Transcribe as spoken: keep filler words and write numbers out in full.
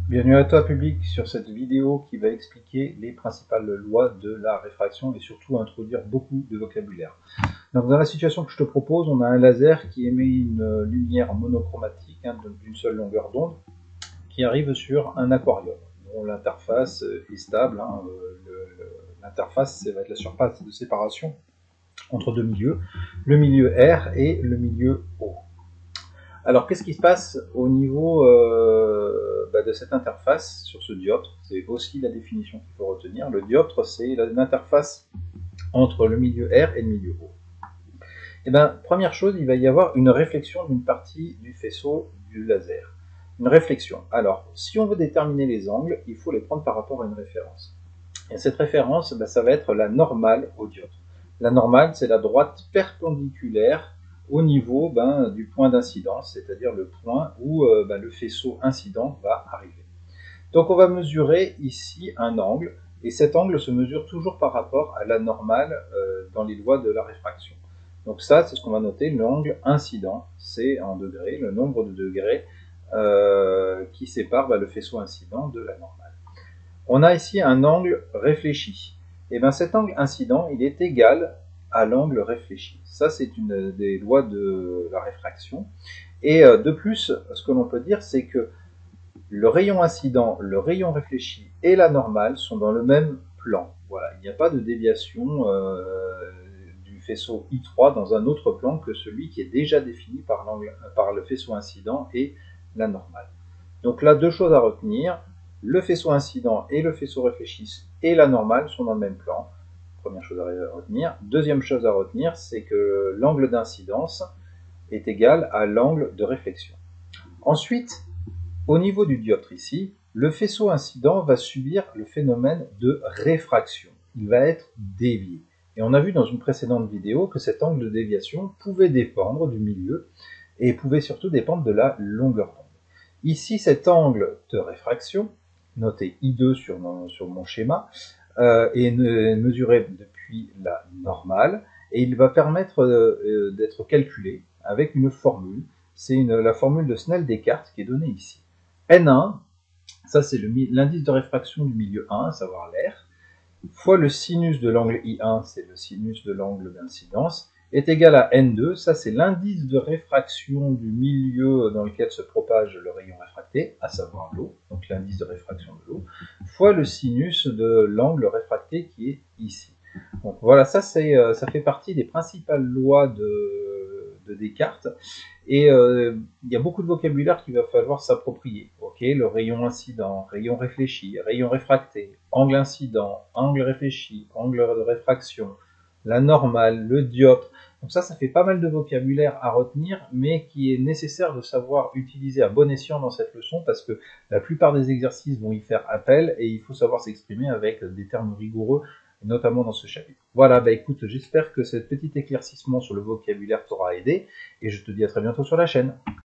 Bienvenue à toi public sur cette vidéo qui va expliquer les principales lois de la réfraction et surtout introduire beaucoup de vocabulaire. Donc dans la situation que je te propose, on a un laser qui émet une lumière monochromatique hein, d'une seule longueur d'onde qui arrive sur un aquarium dont l'interface est stable. Hein, l'interface, ça va être la surface de séparation entre deux milieux, le milieu R et le milieu O. Alors, qu'est-ce qui se passe au niveau euh, bah, de cette interface sur ce dioptre? C'est aussi la définition qu'il faut retenir. Le dioptre, c'est l'interface entre le milieu R et le milieu O. Et bien, première chose, il va y avoir une réflexion d'une partie du faisceau du laser. Une réflexion. Alors, si on veut déterminer les angles, il faut les prendre par rapport à une référence. Et cette référence, bah, ça va être la normale au dioptre. La normale, c'est la droite perpendiculaire au niveau ben, du point d'incidence, c'est-à-dire le point où euh, ben, le faisceau incident va arriver. Donc on va mesurer ici un angle, et cet angle se mesure toujours par rapport à la normale euh, dans les lois de la réfraction. Donc ça, c'est ce qu'on va noter, l'angle incident, c'est en degrés, le nombre de degrés euh, qui sépare ben, le faisceau incident de la normale. On a ici un angle réfléchi. Et bien cet angle incident, il est égal à l'angle réfléchi. Ça, c'est une des lois de la réfraction. Et de plus, ce que l'on peut dire, c'est que le rayon incident, le rayon réfléchi et la normale sont dans le même plan. Voilà, il n'y a pas de déviation euh, du faisceau I trois dans un autre plan que celui qui est déjà défini par, l'angle, par le faisceau incident et la normale. Donc là, deux choses à retenir. Le faisceau incident et le faisceau réfléchi et la normale sont dans le même plan. Première chose à retenir. Deuxième chose à retenir, c'est que l'angle d'incidence est égal à l'angle de réflexion. Ensuite, au niveau du dioptre ici, le faisceau incident va subir le phénomène de réfraction. Il va être dévié. Et on a vu dans une précédente vidéo que cet angle de déviation pouvait dépendre du milieu et pouvait surtout dépendre de la longueur d'onde. Ici, cet angle de réfraction, noté I deux sur mon, sur mon schéma, euh, est mesuré depuis la normale et il va permettre euh, d'être calculé avec une formule. C'est la formule de Snell-Descartes qui est donnée ici. N un, ça c'est l'indice de réfraction du milieu un, à savoir l'air, fois le sinus de l'angle I un, c'est le sinus de l'angle d'incidence, est égal à N deux, ça c'est l'indice de réfraction du milieu dans lequel se propage le rayon réfracté, à savoir l'eau, donc l'indice de réfraction de l'eau, fois le sinus de l'angle réfracté qui est ici. Donc voilà, ça, c'est, ça fait partie des principales lois de, de Descartes, et euh, il y a beaucoup de vocabulaire qu'il va falloir s'approprier. Okay, le rayon incident, rayon réfléchi, rayon réfracté, angle incident, angle réfléchi, angle de réfraction, la normale, le dioptre. Donc ça, ça fait pas mal de vocabulaire à retenir, mais qui est nécessaire de savoir utiliser à bon escient dans cette leçon, parce que la plupart des exercices vont y faire appel, et il faut savoir s'exprimer avec des termes rigoureux, notamment dans ce chapitre. Voilà, bah écoute, j'espère que ce petit éclaircissement sur le vocabulaire t'aura aidé, et je te dis à très bientôt sur la chaîne.